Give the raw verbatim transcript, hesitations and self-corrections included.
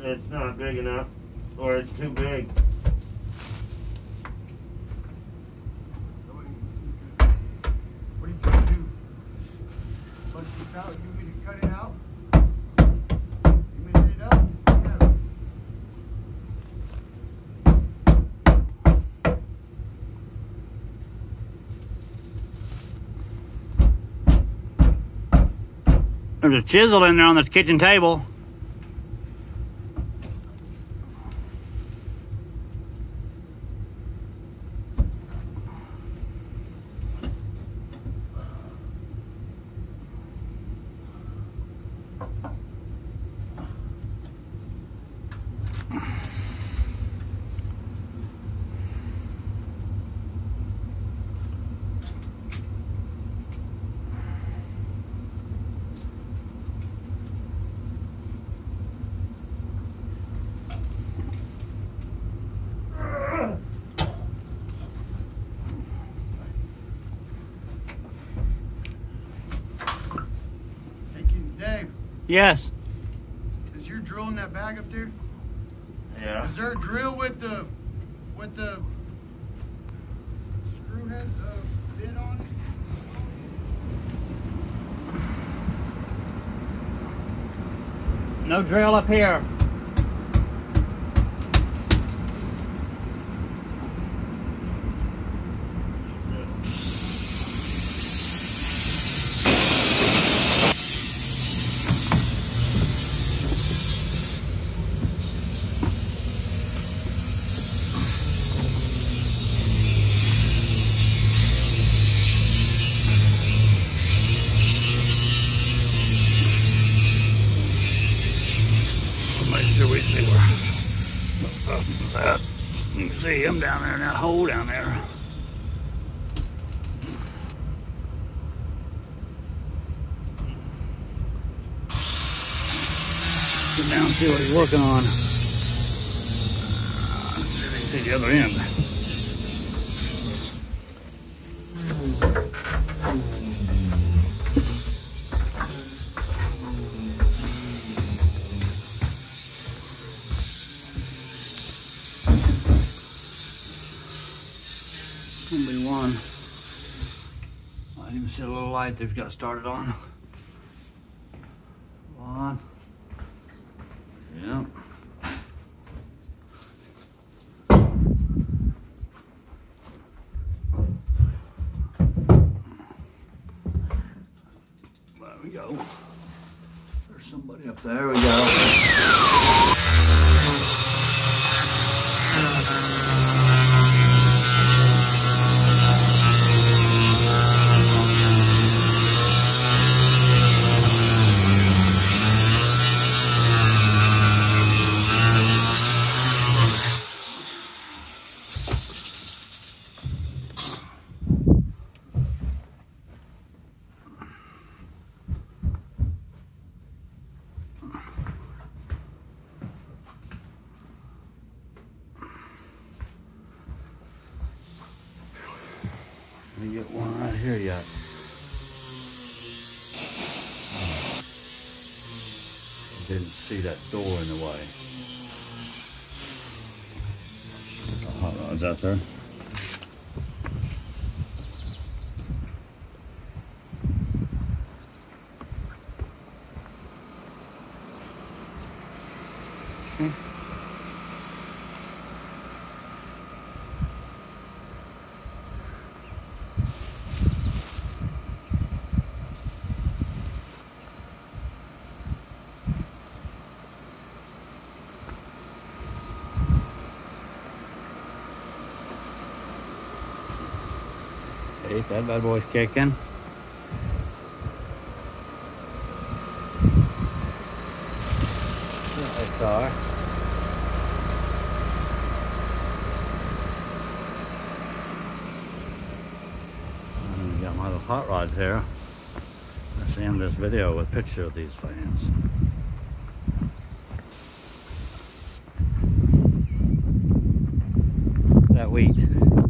it's not big enough, or it's too big. What are you trying to do? Bust this out? You want me to cut it out? You want me to hit it up? There's a chisel in there on the kitchen table. Yes. Is your drill in that bag up there? Yeah. Is there a drill with the with the screw head uh, bit on it? No drill up here. We see where that. You can see him down there in that hole down there. Get down and see what he's working on. See the other end. Gonna be one. I didn't even see a little light they've got started on. One. Yep. There we go. There's somebody up there. There we go. Let me get one right here yet. Didn't see that door in the way. The hot rod's out there. Okay. See, that bad boy's kicking. Lights are. And got my little hot rods here. Let's end this video with a picture of these fans. That wheat.